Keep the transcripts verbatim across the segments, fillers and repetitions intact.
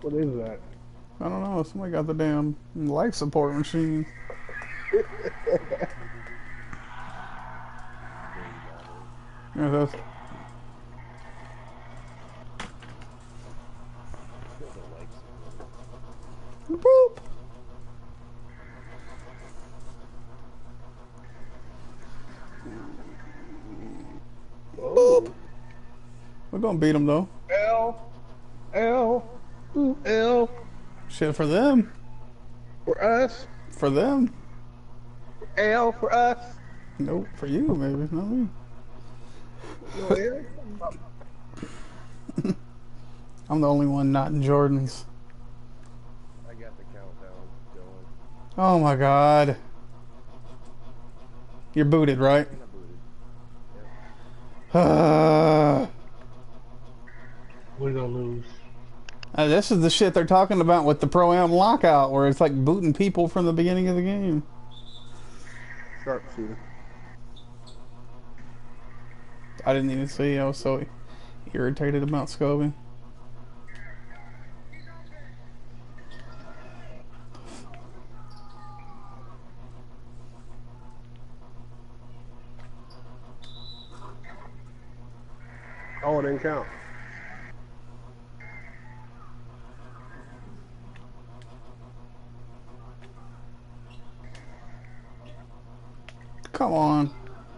What is that? I don't know. Somebody got the damn life support machine. Yeah, that's. Boop. Boop. Oh. We're gonna beat them though. L. L. Ooh, L. Shit for them. For us. For them. L for us. Nope. For you, maybe. Not me. No L. I'm the only one not in Jordans. I got the countdown going. Oh my god. You're booted, right? And I booted. Uh, We're gonna lose. uh, this is the shit they're talking about with the Pro-Am lockout, where it's like booting people from the beginning of the game. Sharpshooter. I didn't even see. I was so irritated about Scobie. Oh, it didn't count. Come on.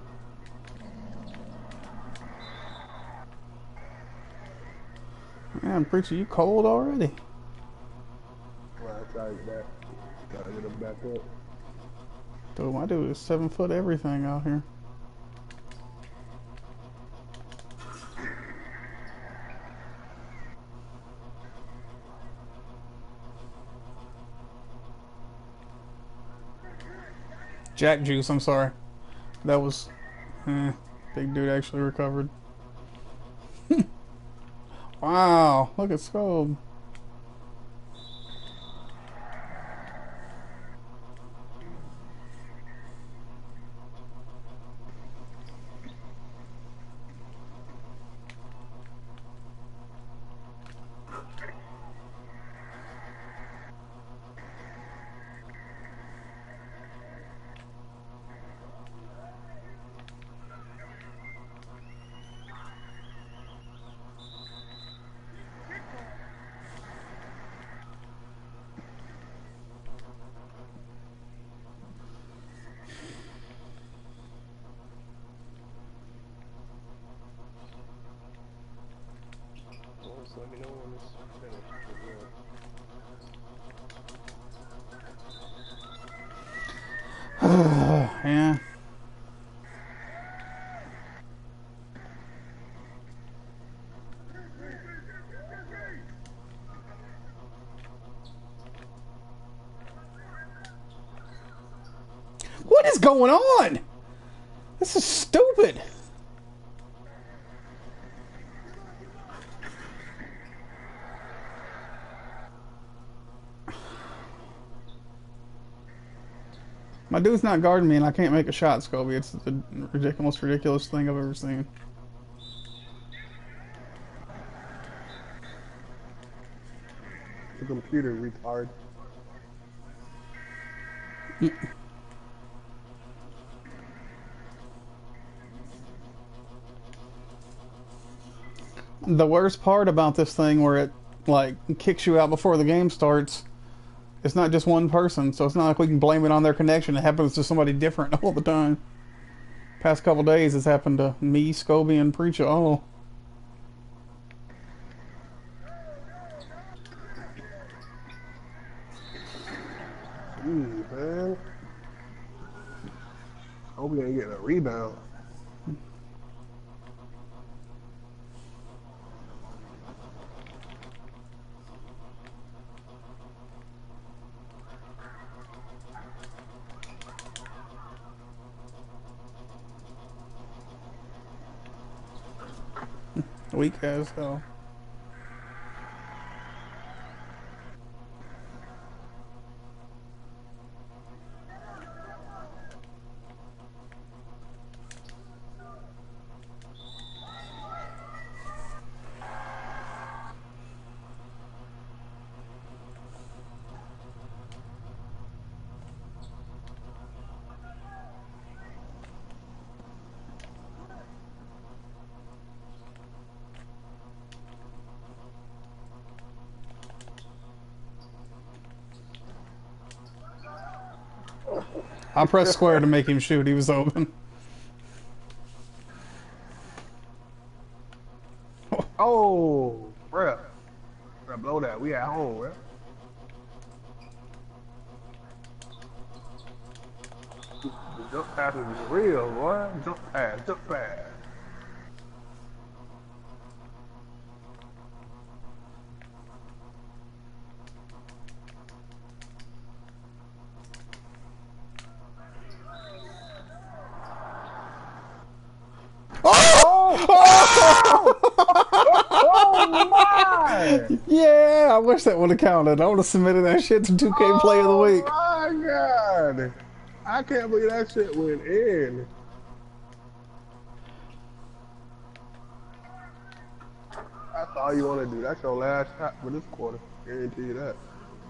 Man, Preacher, you cold already? Well, I tried that. Gotta get him back up. Dude, my dude is seven foot everything out here. Jack Juice, I'm sorry. That was... Eh, big dude actually recovered. Wow, look at Scob. Well, just let me know when it's finished. Yeah. What is going on? This is stupid. My dude's not guarding me and I can't make a shot, Scobie. It's the ridiculous, most ridiculous thing I've ever seen. The computer retard. The worst part about this thing where it like kicks you out before the game starts, it's not just one person, so it's not like we can blame it on their connection. It happens to somebody different all the time. Past couple days it's happened to me, Scobie, and Preacher all. Jeez, man. Hope we ain't getting a rebound. Weak as hell. I pressed square to make him shoot. He was open. Oh, bruh. Bruh, blow that. We at home, bruh. The jump passes is real, boy. Jump pass, jump pass. Oh! Oh! Oh my! Yeah, I wish that would have counted. I would have submitted that shit to two K Play of the Week. Oh my god! I can't believe that shit went in. That's all you want to do. That's your last shot for this quarter. Guarantee you that.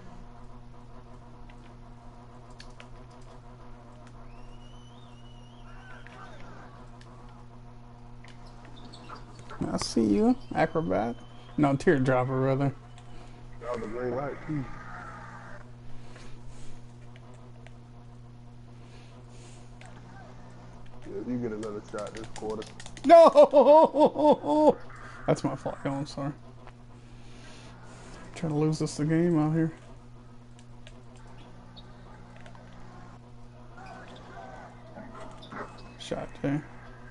I see you, acrobat. No, teardropper, rather. That was a green light, too. Yeah, you get another shot this quarter. No! That's my fault. Oh, I'm sorry. Trying to lose us the game out here. Shot there.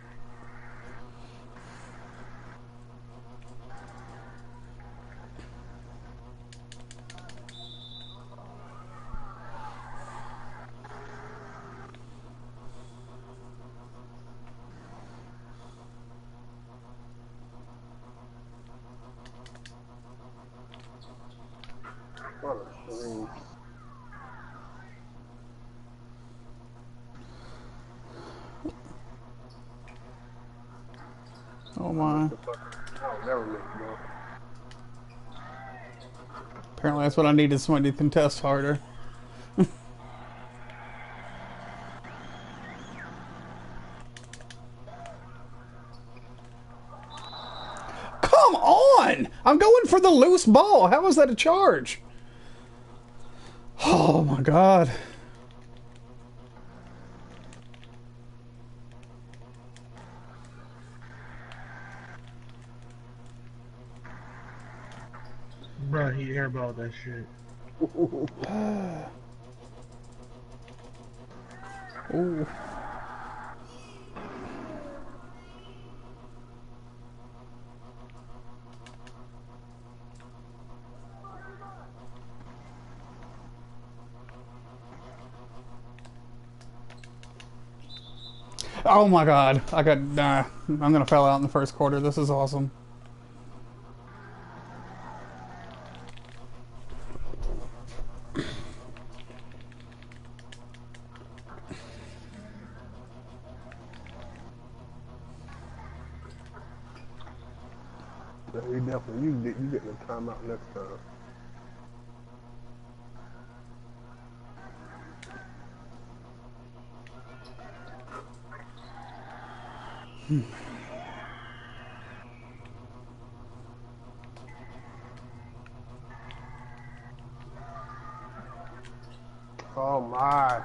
What a screen. Oh my. I'll never miss, bro. Apparently that's what I needed, somebody to contest harder. Come on! I'm going for the loose ball. How is that a charge? Oh my god. Bruh, he airballed that shit. Ooh. Oh my god. I got, nah. I'm gonna foul out in the first quarter. This is awesome. Yeah, you definitely, you get, you get the timeout next time. Hmm. Oh my.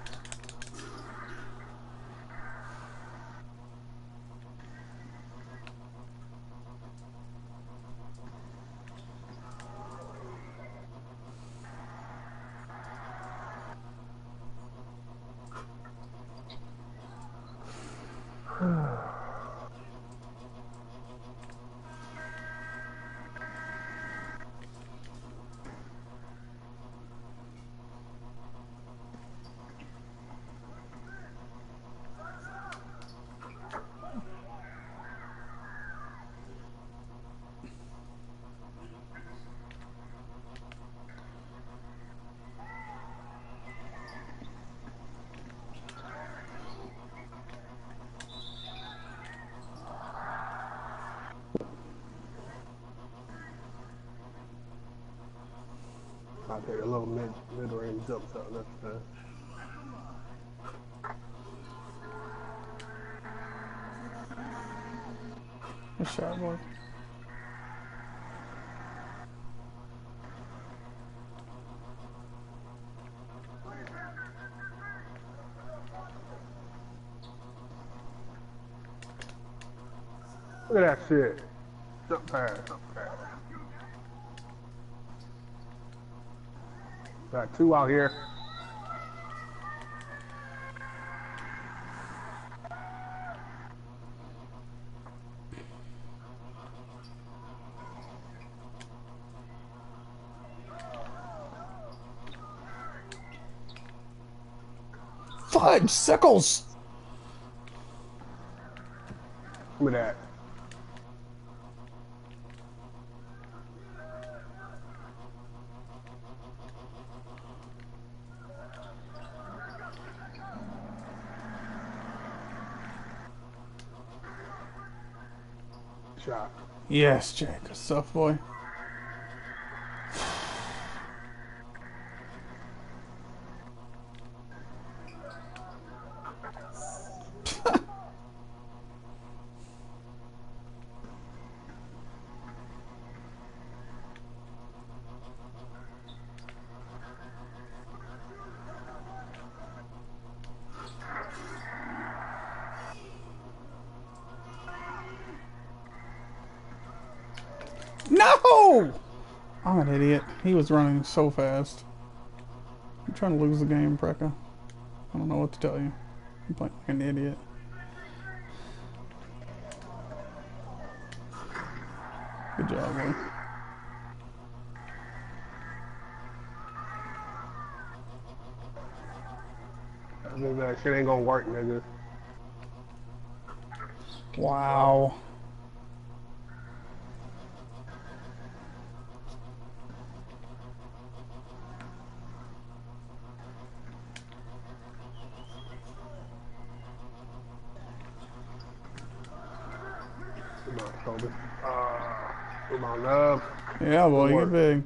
I'll take a little mid mid range jump shot next time. Good shot, boy. Look at that shit. Jump past. Jump past. Got two out here. Fudge, sickles! Look at that. Shot. Yes, Jake. Good stuff, boy. No! I'm an idiot. He was running so fast. I'm trying to lose the game, Prekka. I don't know what to tell you. I'm playing like an idiot. Good job, boy. That shit ain't gonna work, nigga. Wow. Come on, Kobe. Uh, come on, love. Yeah, boy, you get big.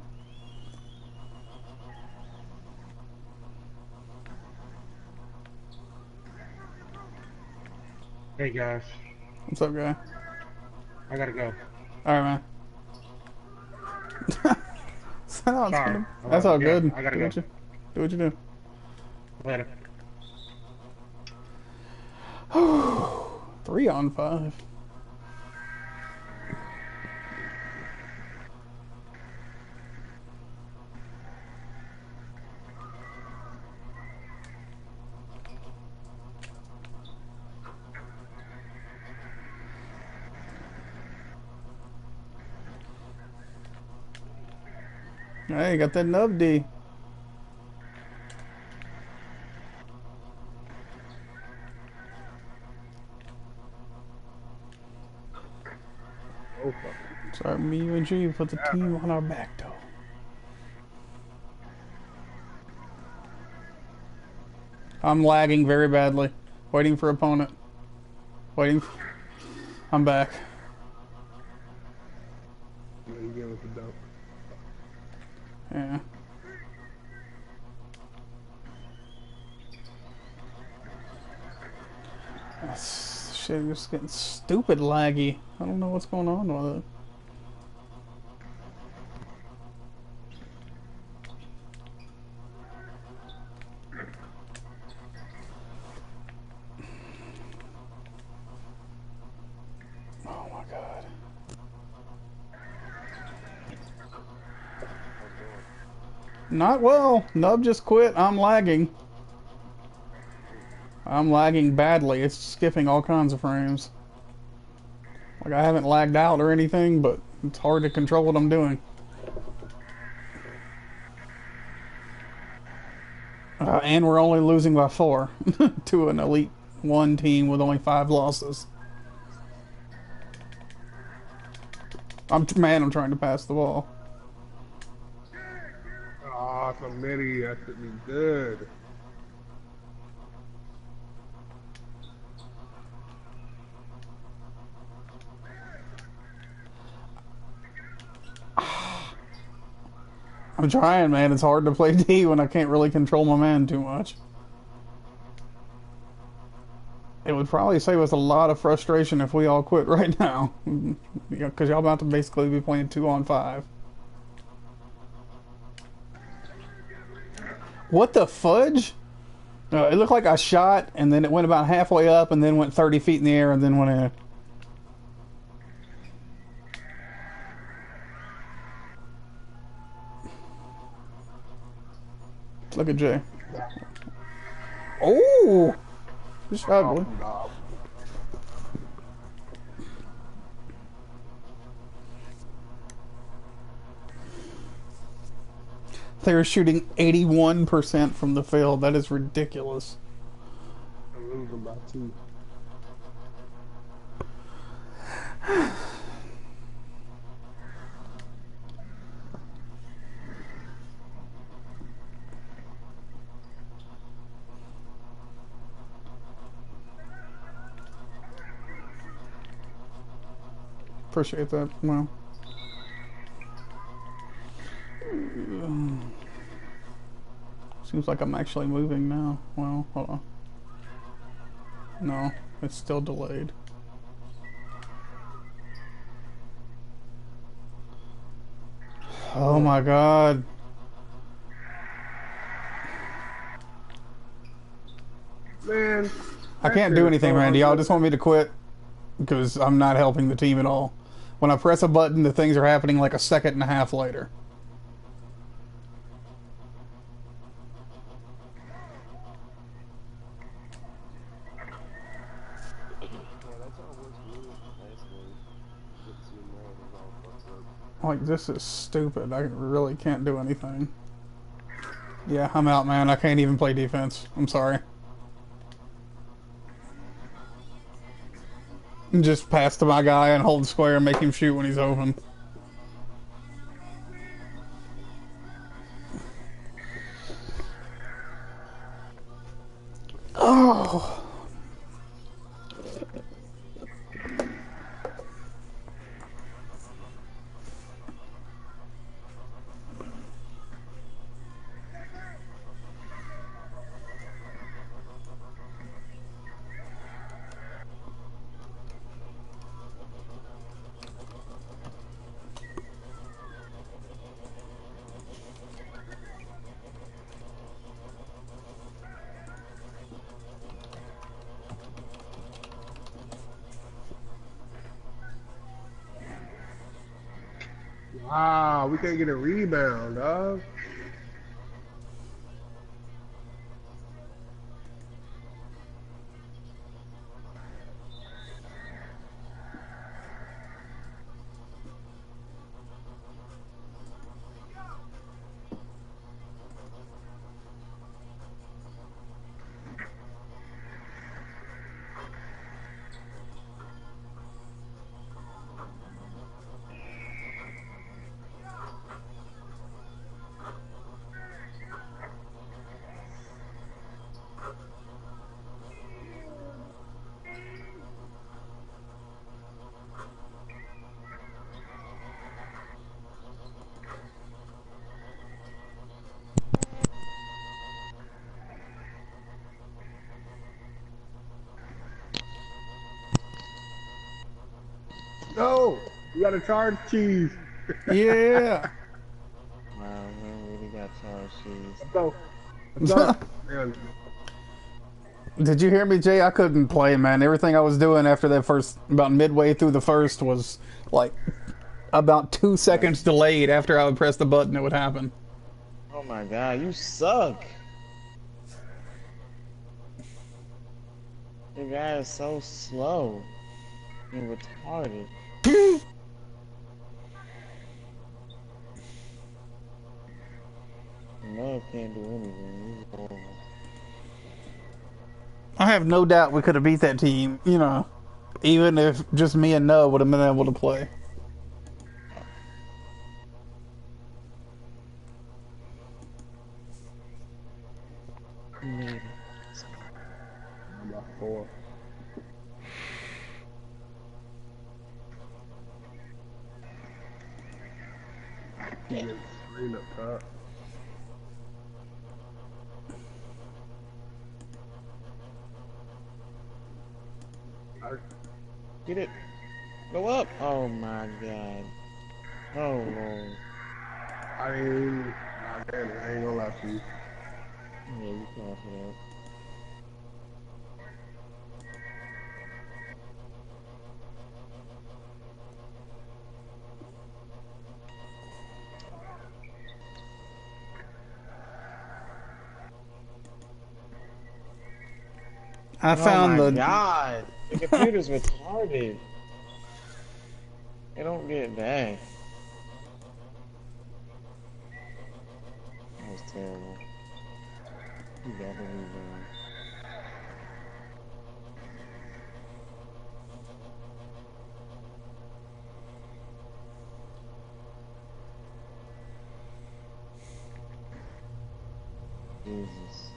Hey guys, What's up, guy? I gotta go. Alright, man. Sounds Sorry. good. That's all Yeah, good. I gotta do go. What you, do what you do. Later. Three on five. Hey, got that nub D. Oh, fuck. Sorry, me, you, and G put the team on our back, though. I'm lagging very badly. Waiting for opponent. Waiting. I'm back. Yeah, you give us a dunk. Yeah. That's, shit is getting stupid laggy. I don't know what's going on with it. Oh my god. Not well. Nub just quit. I'm lagging. I'm lagging badly. It's skipping all kinds of frames. Like, I haven't lagged out or anything, but it's hard to control what I'm doing. Uh, and we're only losing by four to an Elite One team with only five losses. I'm man. I'm trying to pass the ball. Ah, oh, some midi. That should be good. I'm trying, man. It's hard to play D when I can't really control my man too much. It would probably save us a lot of frustration if we all quit right now. Because y'all about to basically be playing two on five. What the fudge? Uh, it looked like I shot, and then it went about halfway up, and then went thirty feet in the air, and then went in. Look at Jay. Oh! Good shot, Oh, boy. God. They're shooting eighty-one percent from the field. That is ridiculous. I'm losing by two. Appreciate that. Well. Seems like I'm actually moving now. Well, hold on. No, it's still delayed. Oh my god. Man. I can't do anything, Randy. Y'all just want me to quit because I'm not helping the team at all. When I press a button, the things are happening like a second and a half later. Like, this is stupid. I really can't do anything. Yeah, I'm out, man. I can't even play defense. I'm sorry. Just pass to my guy and hold square and make him shoot when he's open. Oh. Wow, we can't get a rebound, dog. No, you gotta charge cheese. Yeah. Wow, man, really got charged cheese. Let's go. Let's go. Man. Did you hear me, Jay? I couldn't play, man. Everything I was doing after that first, about midway through the first, was like about two seconds delayed. After I would press the button, it would happen. Oh my god, you suck. Your guy is so slow and retarded. Love can't do anything. He's horrible. I have no doubt we could have beat that team, you know, even if just me and Noah would have been able to play. Maybe. I'm about four. He gets screen up top. Get it. Go up. Oh my god. Oh lord. I mean, nah, damn it, I ain't gonna lie to you. Yeah, you can't for that. I Oh found my the. god! The computer's retarded. It don't get back. That was terrible. You got to rebound. Jesus.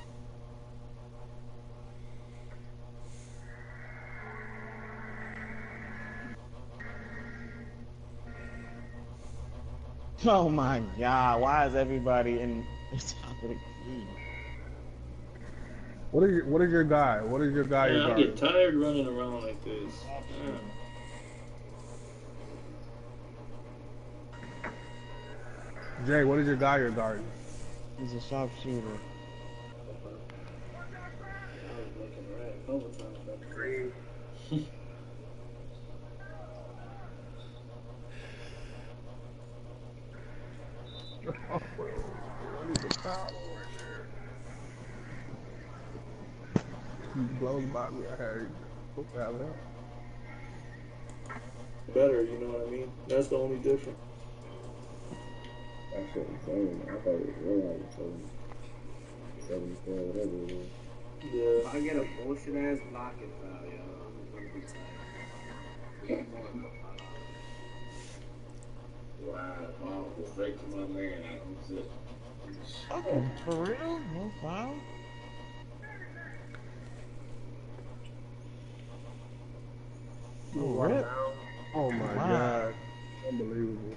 Oh my god, why is everybody in the top of the key? What is your, what is your guy? What is your guy? Man, Your I guard? get tired running around like this. Yeah. Jay, what is your guy? Your guard? He's a sharpshooter. He blows by me. I had supposed to have that. Better, you know what I mean? That's the only difference. That's what I'm saying. I thought it was real like seventy, seventy-four, whatever it was. Yeah. If I get a bullshit ass blocking foul, yo, I'm gonna be tight. Wow, wow, go straight to my man. I don't sit. Oh, for real? No foul? Oh, Rip. oh my Wow. god. Unbelievable.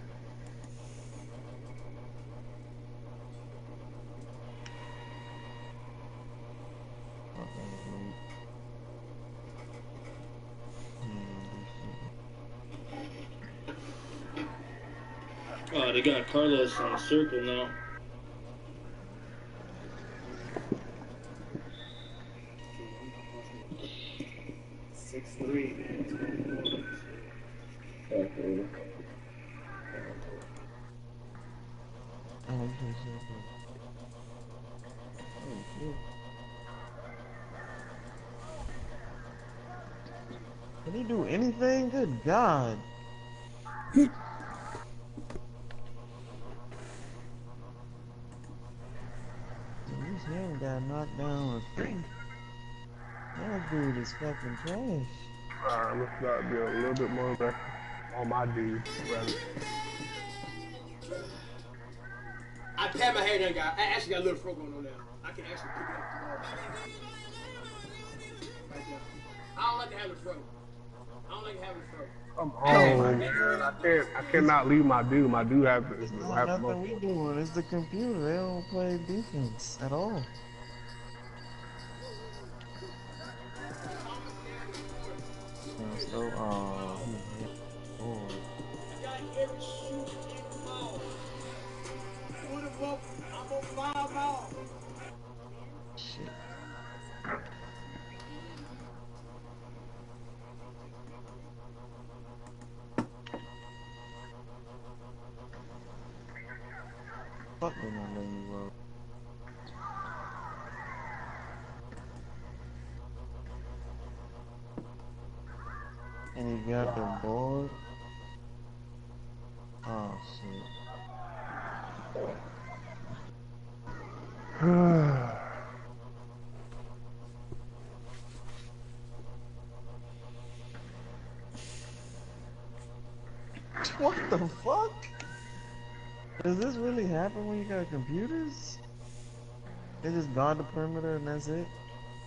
Oh, they got Carlos on the circle now. Six three, man. Okay. Oh, shit, shit, shit. Oh, shit. Can he do anything? Good God. This hand got knocked down with three. That dude is fucking trash. Alright, let's not be a little bit more aggressive on my dude. Rather. I pat my hair down, guy. I actually got a little fro going on now. I can actually pick it up the ball. Right there. I don't like to have a fro. I don't like having a fro. Come on, man. I can't. I cannot leave my dude. My dude have to. It's not Have to nothing we doing. It's the computer. They don't play defense at all. So, so, oh, oh. I got every shoe in the ball. Put him up. I'm on five ball. Shit. Fuck, they not letting me roll. And he got the board. Oh shit. What the fuck? Does this really happen when you got computers? They just guard the perimeter and that's it?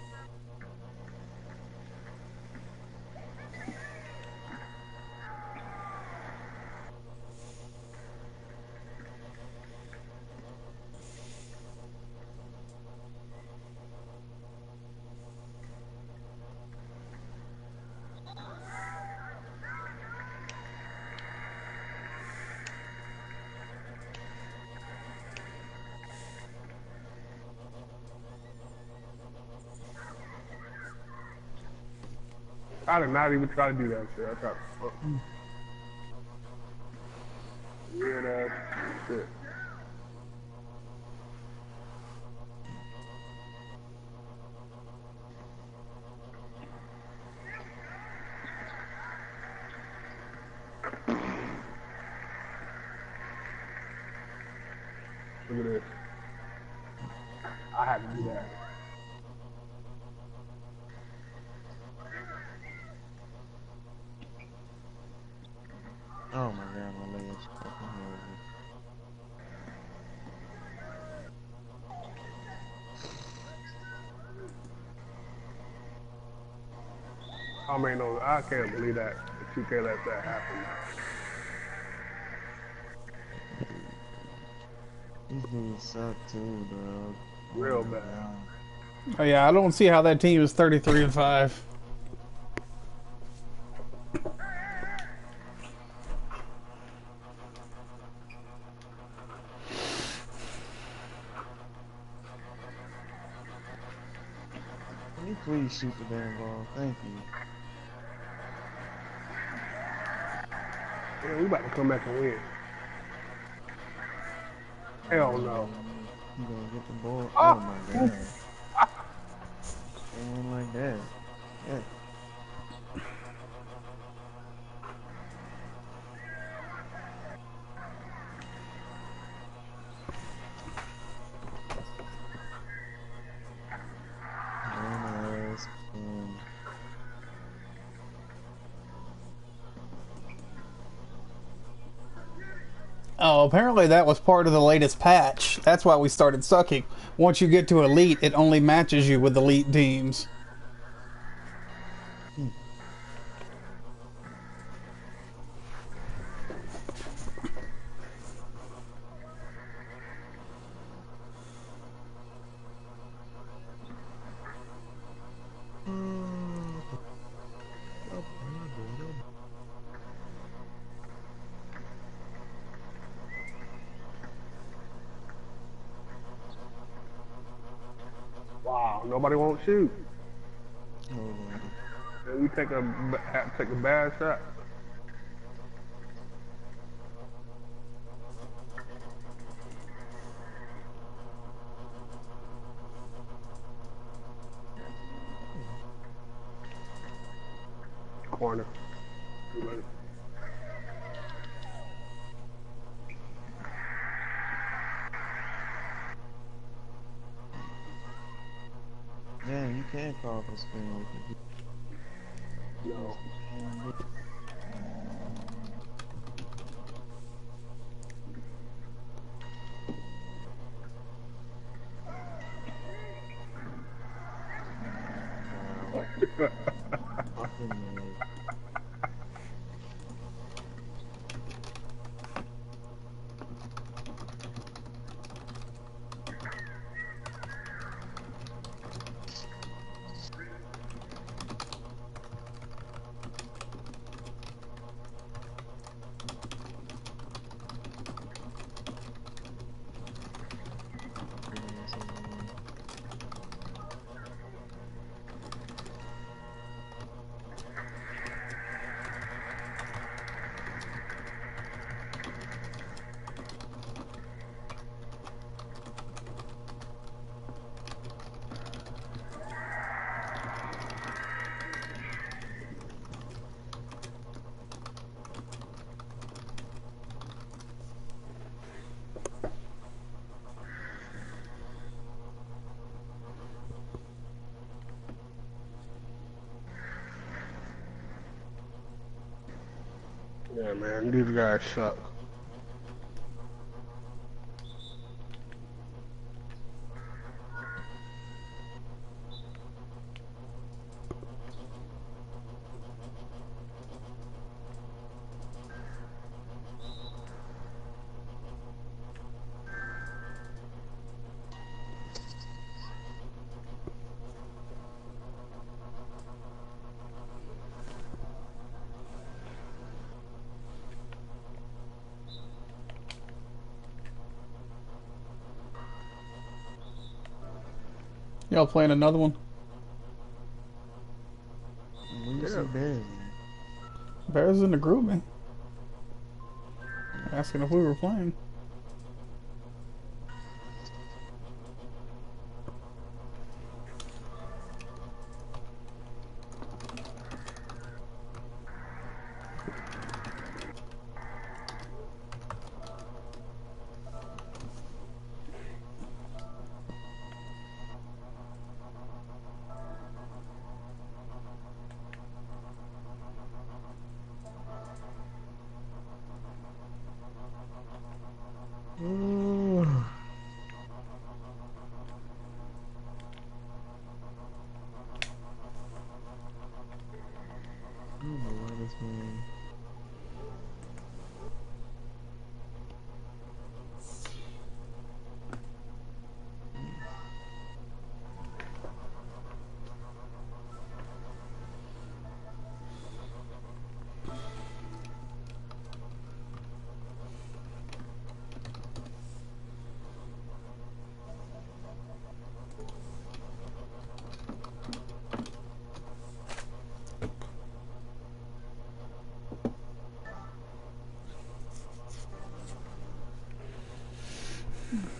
I did not even try to do that shit. I tried to fuck. Weird ass shit. Look at this. I had to do that. Oh my god, my leg is fucking horrible. I mean, no, I can't believe that. That you can't let that happen. These dudes suck too, dog. Real Oh my bad. God. Oh yeah, I don't see how that team is thirty-three and five. Can you please shoot the damn ball? Thank you. Yeah, we about to come back and win. Hell no. You gonna get the ball? Ah! Oh my god. And like that. Yeah. Nice. Um, Oh, apparently that was part of the latest patch. That's why we started sucking. Once you get to Elite, it only matches you with Elite teams. Wow, nobody won't shoot. hold on. And we take a ba- have to take a bad shot. Corner. Too late. Damn, you can't call for spin with it. No. Yeah, man, these guys suck. Y'all playing another one? Where you Yeah. see Bears at? Bears in the group, man. Asking if we were playing. Mm.